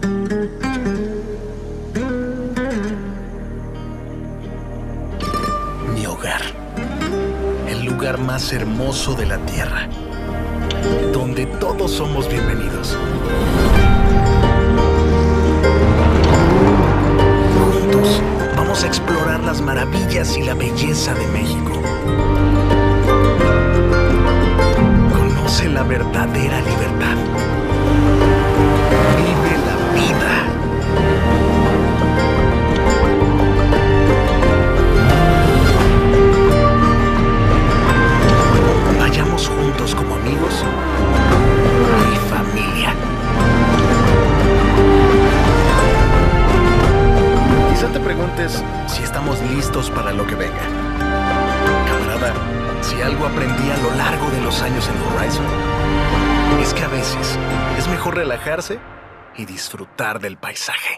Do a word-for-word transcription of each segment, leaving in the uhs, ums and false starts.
Mi hogar. El lugar más hermoso de la tierra, donde todos somos bienvenidos. Juntos vamos a explorar las maravillas y la belleza de México. Conoce la verdadera libertad. Vive la vida. Vayamos juntos como amigos y familia. Quizá te preguntes si estamos listos para lo que venga. Camarada, si algo aprendí a lo largo de los años en Horizon, es que a veces es mejor relajarse y disfrutar del paisaje.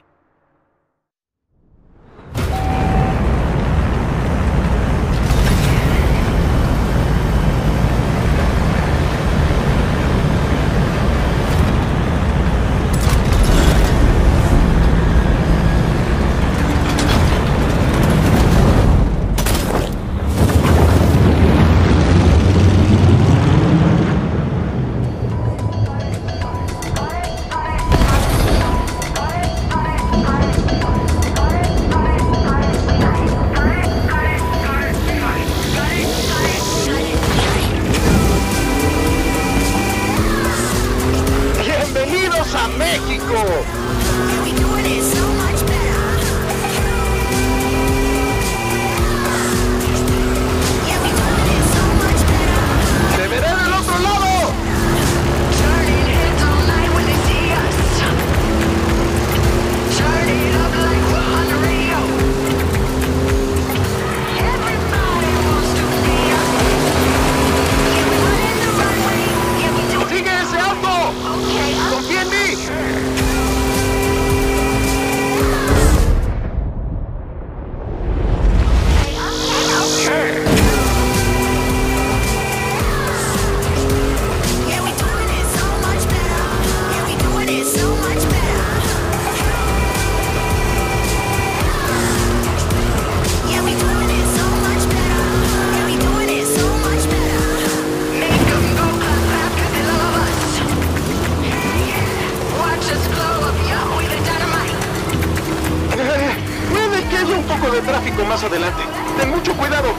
Más adelante. Ten mucho cuidado.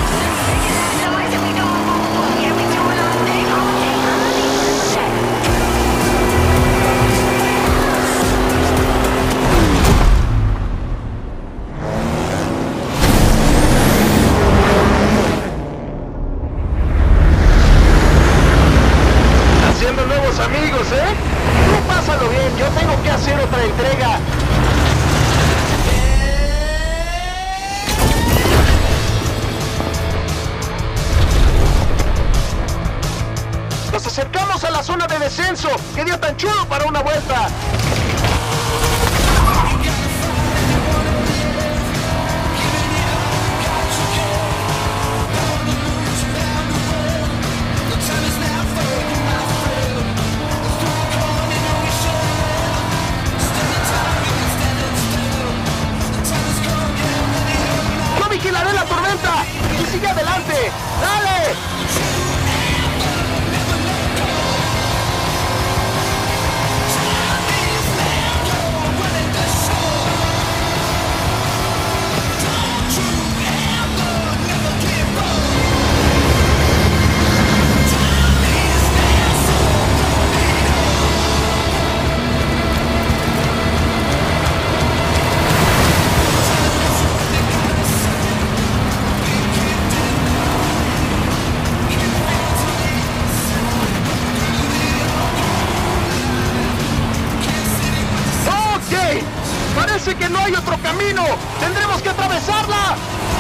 Haciendo nuevos amigos, ¿eh? Tú pásalo bien, yo tengo que hacer otra entrega. Nos acercamos a la zona de descenso. ¡Qué día tan chulo para una vuelta! Yo vigilaré la tormenta y sigue adelante. ¡Dale! Parece que no hay otro camino. ¡Tendremos que atravesarla!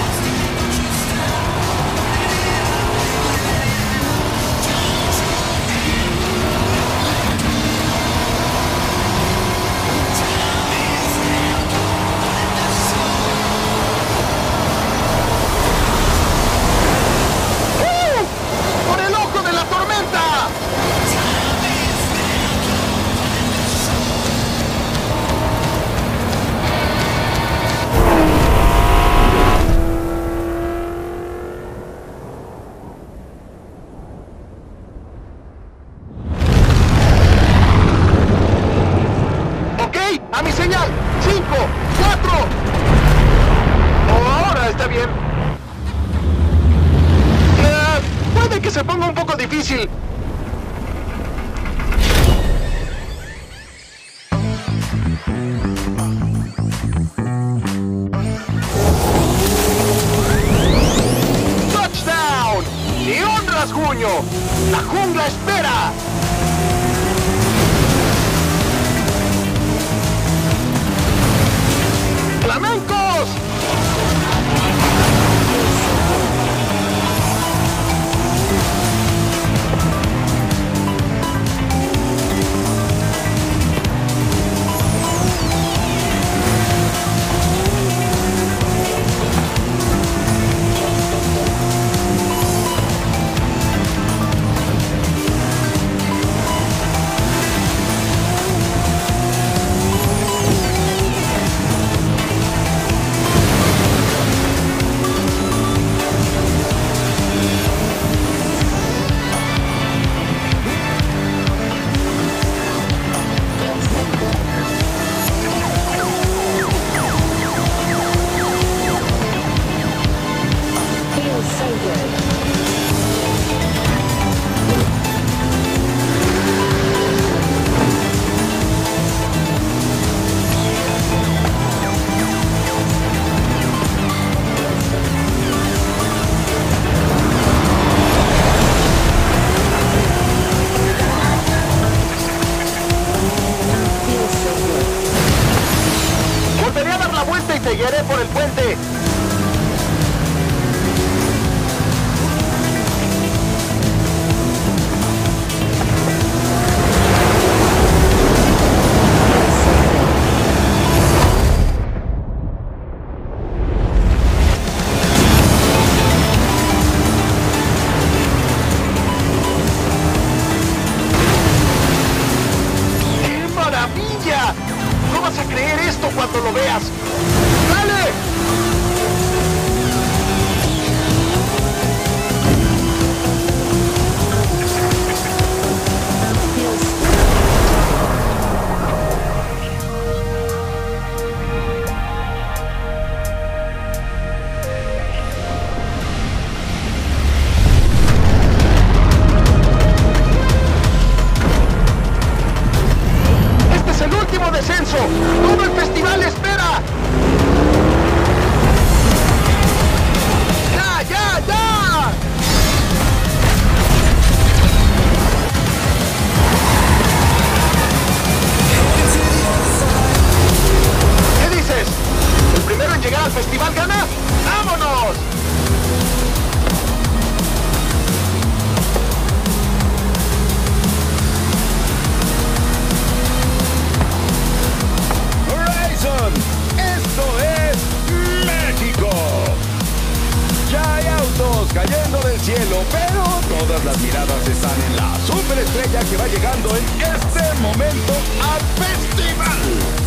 ¡Uh! ¡Por el ojo de la tormenta! un poco difícil. ¡Touchdown! ¡Ni un rasguño! ¡La jungla espera! ¡Flamencos! Volveré a dar la vuelta y te guiaré por el puente. ¡Qué maravilla! ¡No vas a creer esto cuando lo veas! ¡Dale! ¡Este es el último descenso! ¡Todo el festival espera! ¡Ya, ya, ya! ¿Qué dices? ¿El primero en llegar al festival gana? ¡Vámonos! Horizon, esto es México. Ya hay autos cayendo del cielo, pero todas las miradas están en la superestrella que va llegando en este momento al festival.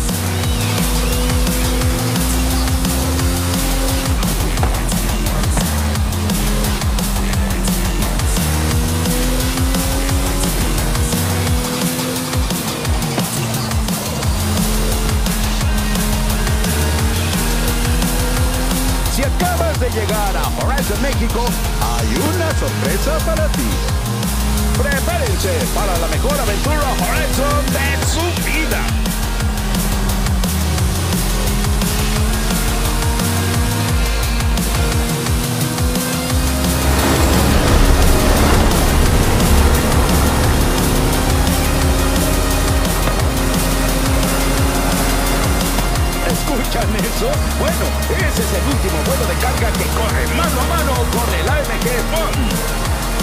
Si acabas de llegar a Horizon México, hay una sorpresa para ti. Prepárense para la mejor aventura Horizon de su vida. ¿Escuchan eso? Bueno, ese es el último vuelo de carga que corre mano a mano con el A M G Bond.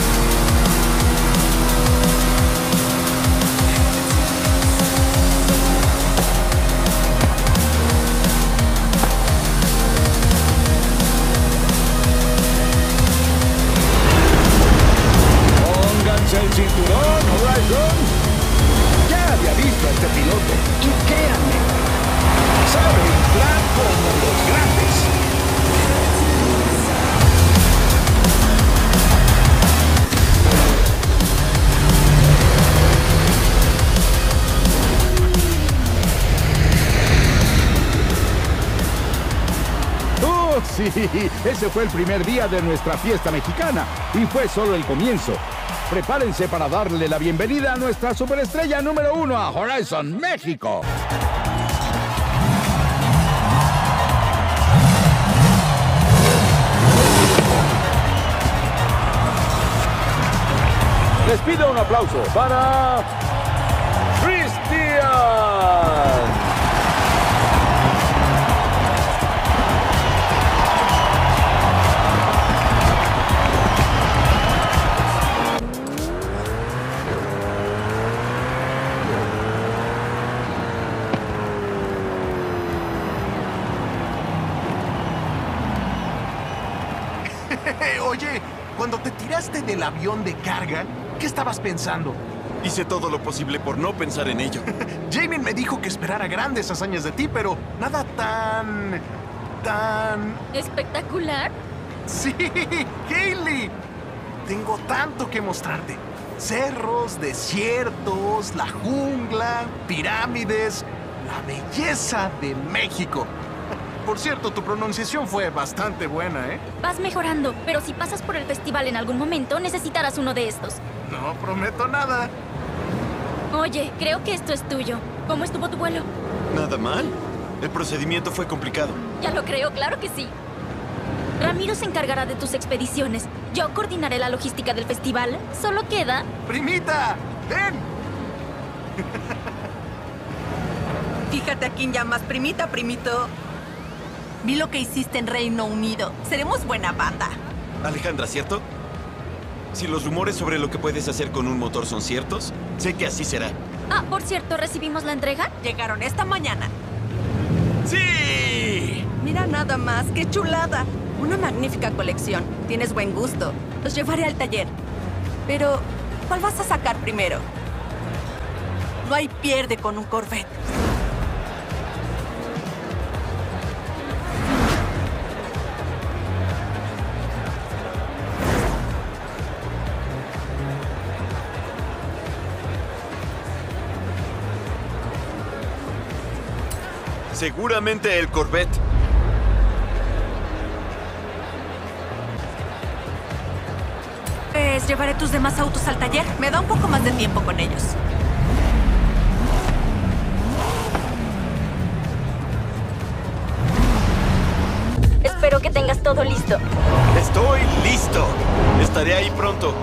Pónganse el cinturón, Horizon. Ya había visto a este piloto y créanme, sabe inflar como los grandes. Oh, sí, ese fue el primer día de nuestra fiesta mexicana y fue solo el comienzo. prepárense para darle la bienvenida a nuestra superestrella número uno a Horizon México. Les pido un aplauso para Cristian. Oye, cuando te tiraste del avión de carga, ¿qué estabas pensando? Hice todo lo posible por no pensar en ello. Jamie me dijo que esperara grandes hazañas de ti, pero nada tan... tan... ¿Espectacular? Sí, Hailey. Tengo tanto que mostrarte. Cerros, desiertos, la jungla, pirámides, la belleza de México. Por cierto, tu pronunciación fue bastante buena, ¿eh? Vas mejorando, pero si pasas por el festival en algún momento, necesitarás uno de estos. No prometo nada. Oye, creo que esto es tuyo. ¿Cómo estuvo tu vuelo? Nada mal. El procedimiento fue complicado. Ya lo creo, claro que sí. Ramiro se encargará de tus expediciones. Yo coordinaré la logística del festival. Solo queda... ¡Primita! ¡Ven! Fíjate a quién llamas primita, primito. Vi lo que hiciste en Reino Unido. Seremos buena banda. Alejandra, ¿cierto? Si los rumores sobre lo que puedes hacer con un motor son ciertos, sé que así será. Ah, por cierto, ¿recibimos la entrega? Llegaron esta mañana. ¡Sí! Mira nada más, qué chulada. Una magnífica colección. Tienes buen gusto. Los llevaré al taller. Pero, ¿cuál vas a sacar primero? No hay pierde con un Corvette. Seguramente el Corvette. Pues llevaré tus demás autos al taller. Me da un poco más de tiempo con ellos. Espero que tengas todo listo. Estoy listo. Estaré ahí pronto.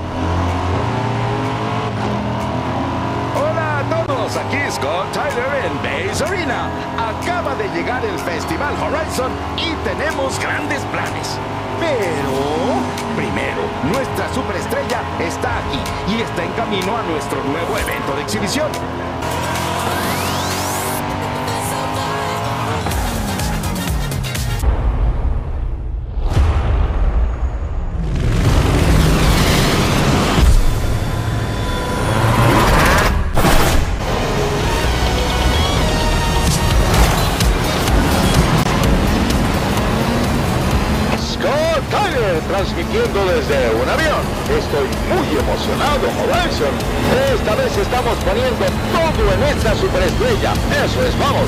Hola a todos, aquí Scott Tyler en Base Arena. Acaba de llegar el Festival Horizon y tenemos grandes planes. Pero, primero, nuestra superestrella está aquí y está en camino a nuestro nuevo evento de exhibición. Transmitiendo desde un avión. Estoy muy emocionado, Horizon. Esta vez estamos poniendo todo en esta superestrella. Eso es, vamos.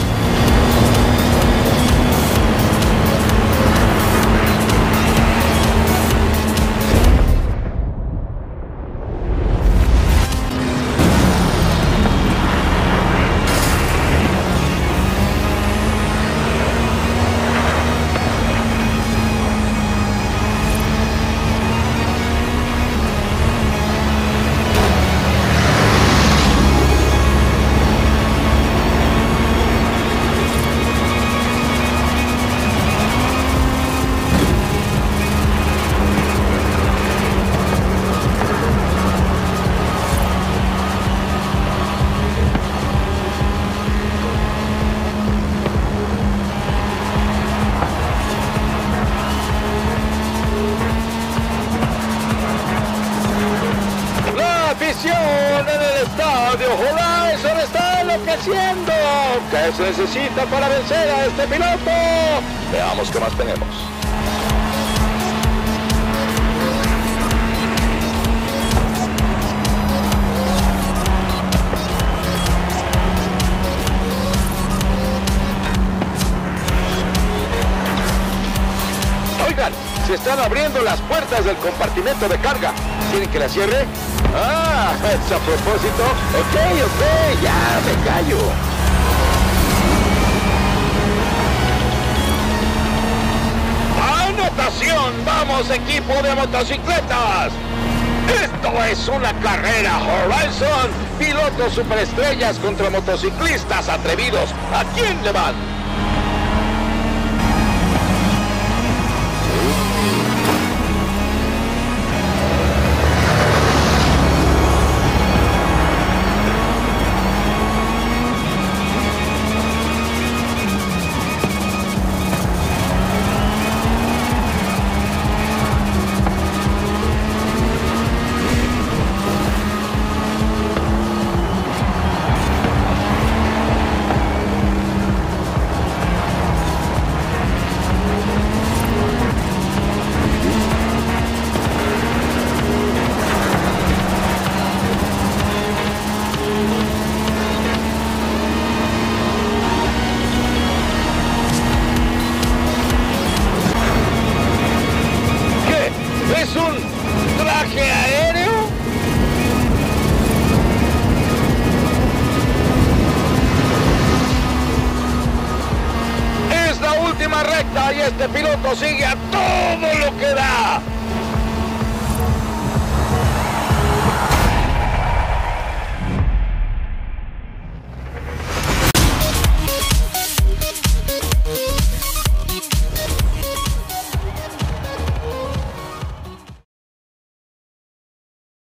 En el estadio Horizon está enloqueciendo. ¿Qué se necesita para vencer a este piloto? Veamos qué más tenemos. Oigan, Se están abriendo las puertas del compartimento de carga. ¿Quieren que la cierre? Ah, es a propósito. Ok, ok, ya me callo. ¡Anotación! ¡Vamos, equipo de motocicletas! ¡Esto es una carrera Horizon! Pilotos superestrellas contra motociclistas atrevidos. ¿A quién le van? ¿Es un traje aéreo? Es la última recta y este piloto sigue a todo lo que da.